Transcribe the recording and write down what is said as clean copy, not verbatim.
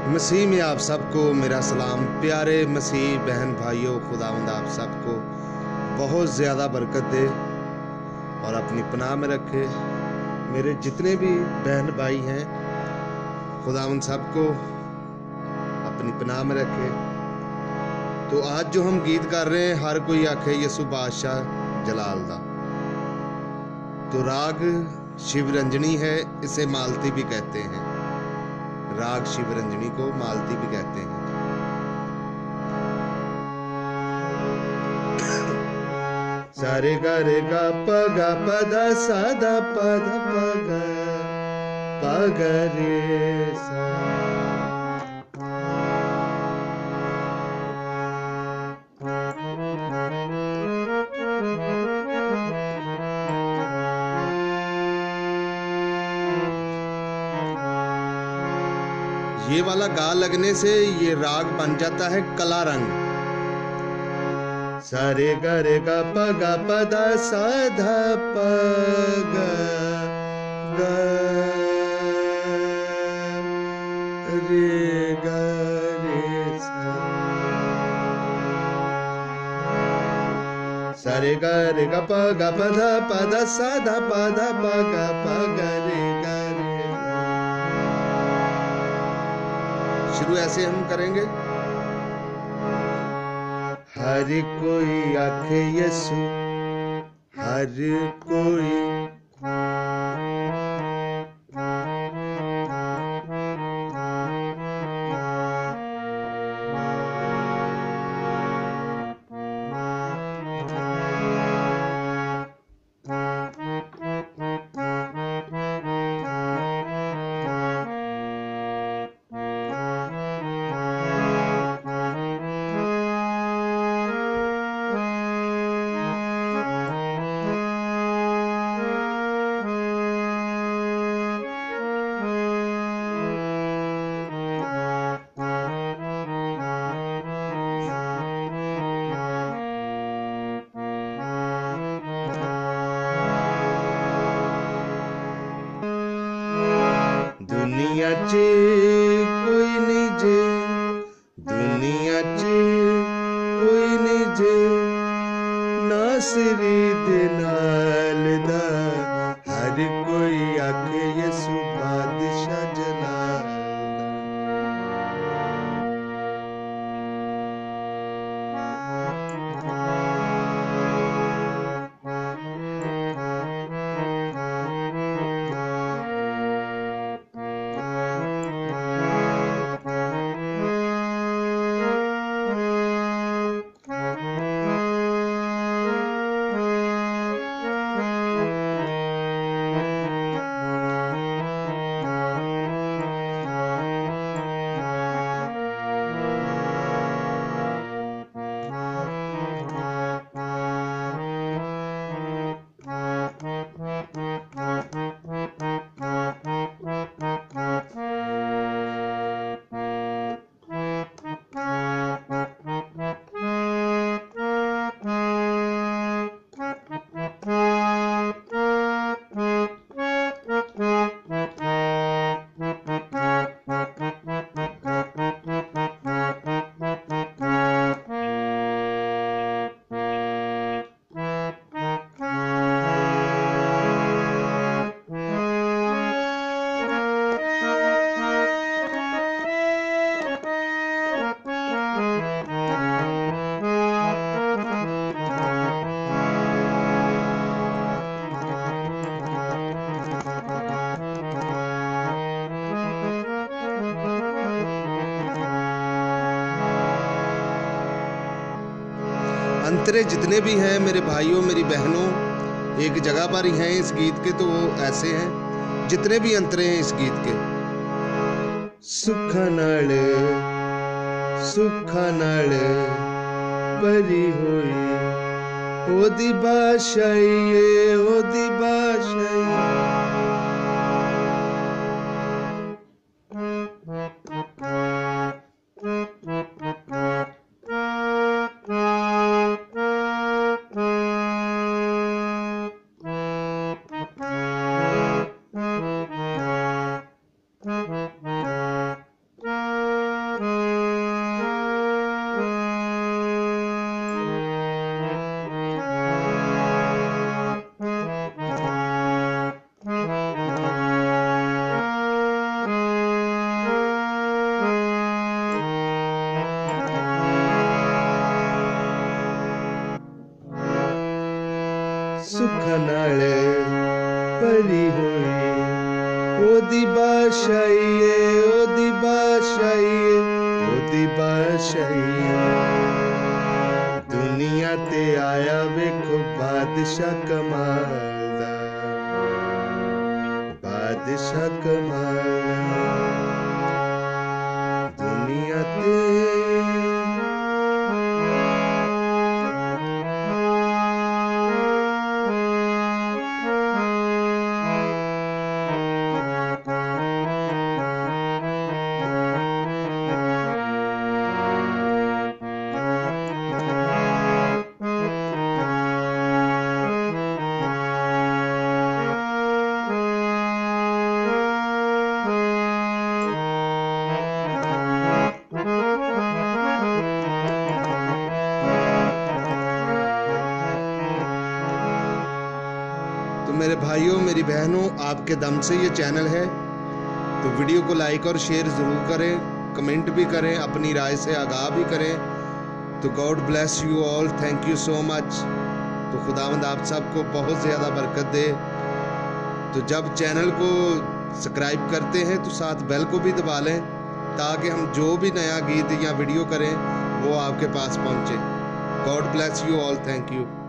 मसीह में आप सबको मेरा सलाम। प्यारे मसीह बहन भाइयों, खुदावंद आप सबको बहुत ज़्यादा बरकत दे और अपनी पनाह में रखे। मेरे जितने भी बहन भाई हैं, खुदावंद सबको अपनी पनाह में रखे। तो आज जो हम गीत कर रहे हैं, हर कोई आखे यसु बादशाह जलाल दा, तो राग शिवरंजनी है। इसे मालती भी कहते हैं। राग शिवरंजनी को मालती भी कहते हैं। सारे गा रे गा प गा प ध सा ध प ध प ग रे सा। ये वाला गा लगने से ये राग बन जाता है कला रंग। सारे ग रे गा प द सा ध प ग ग रे ग रे सा। सारे ग रे गा प ध सा ध प ग रे ग रे। शुरू ऐसे हम करेंगे। हर कोई आखे यसु, हर कोई दुनियाचे कोई नहीं जे, दुनियाचे कोई नहीं जे, नासरी दे नाल दा। हर कोई आखे यसु बादशाह जलाल दा। अंतरे जितने भी हैं मेरे भाइयों मेरी बहनों, एक जगह पर ही हैं इस गीत के, तो वो ऐसे हैं जितने भी अंतरे हैं इस गीत के। सुखा नाल परी होई ओदी बाशाई, ओदी बाशाई। ओदी बादशाही ओदी बादशाही ओदी बादशाही दुनिया ते आया वेखो बादशाह कमाल दा बादशाह कमाल दुनिया ते तो मेरे भाइयों मेरी बहनों, आपके दम से ये चैनल है, तो वीडियो को लाइक और शेयर ज़रूर करें, कमेंट भी करें, अपनी राय से आगाह भी करें। तो God bless you all, thank you so much. तो खुदावंद आप सबको बहुत ज़्यादा बरकत दे। तो जब चैनल को सब्सक्राइब करते हैं तो साथ बेल को भी दबा लें, ताकि हम जो भी नया गीत या वीडियो करें वो आपके पास पहुँचे। God bless you all, thank you.